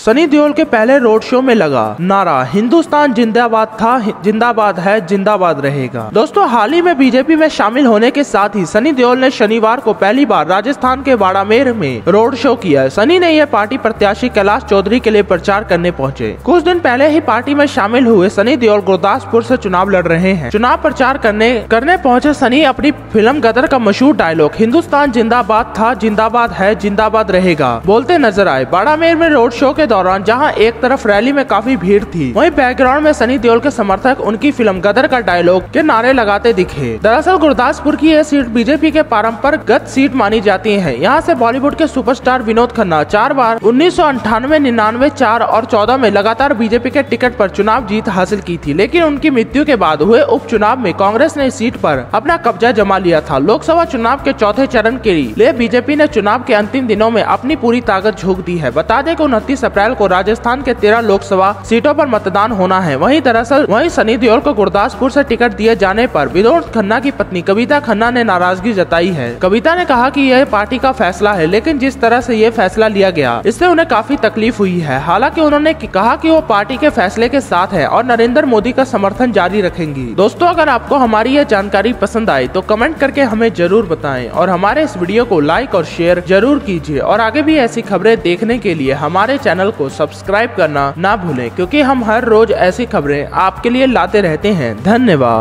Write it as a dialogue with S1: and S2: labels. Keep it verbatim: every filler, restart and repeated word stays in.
S1: सनी देओल के पहले road show में लगा नारा हिंदुस्तान जिंदाबाद था, जिंदाबाद है, जिंदाबाद रहेगा। दोस्तों, हाल ही में बीजेपी में शामिल होने के साथ ही सनी देओल ने शनिवार को पहली बार राजस्थान के बाड़मेर में रोड शो किया। सनी ने यह पार्टी प्रत्याशी कैलाश चौधरी के लिए प्रचार करने पहुंचे। कुछ दिन पहले ही पार्टी में शामिल हुए सनी देओल गुरदासपुर से चुनाव लड़ रहे हैं। चुनाव प्रचार करने करने पहुंचे सनी अपनी फिल्म गदर का मशहूर डायलॉग हिंदुस्तान जिंदाबाद था, जिंदाबाद है, जिंदाबाद रहेगा बोलते नजर आए। बाड़मेर में रोड शो के दौरान जहां एक तरफ रैली में काफी भीड़ थी, वहीं बैकग्राउंड में सनी देओल के समर्थक उनकी फिल्म गदर का डायलॉग के नारे लगाते दिखे। दरअसल गुरदासपुर की यह सीट बीजेपी के परंपरागत सीट मानी जाती है। यहाँ से बॉलीवुड के सुपरस्टार विनोद खन्ना चार बार उन्नीस सौ अंठानवे निन्यानवे चार और चौदह में लगातार बीजेपी के टिकट पर चुनाव जीत हासिल की थी, लेकिन उनकी मृत्यु के बाद हुए उपचुनाव में कांग्रेस ने इस सीट पर अपना कब्जा जमा लिया था। लोकसभा चुनाव के चौथे चरण के लिए बीजेपी ने चुनाव के अंतिम दिनों में अपनी पूरी ताकत झोंक दी है। बता दें कि उनतीस अप्रैल को राजस्थान के तेरह लोकसभा सीटों पर मतदान होना है। वहीं दरअसल वहीं सनी देओल को गुरदासपुर से टिकट दिए जाने पर विनोद खन्ना की पत्नी कविता खन्ना ने नाराजगी जताई है। कविता ने कहा कि यह पार्टी का फैसला है, लेकिन जिस तरह से यह फैसला लिया गया इससे उन्हें काफी तकलीफ हुई है। हालांकि उन्होंने कहा कि वो पार्टी के फैसले के साथ है और नरेंद्र मोदी का समर्थन जारी रखेंगी। दोस्तों, अगर आपको हमारी यह जानकारी पसंद आई तो कमेंट करके हमें जरूर बताएं और हमारे इस वीडियो को लाइक और शेयर जरूर कीजिए। और आगे भी ऐसी खबरें देखने के लिए हमारे चैनल को सब्सक्राइब करना ना भूलें, क्योंकि हम हर रोज ऐसी खबरें आपके लिए लाते रहते हैं। धन्यवाद।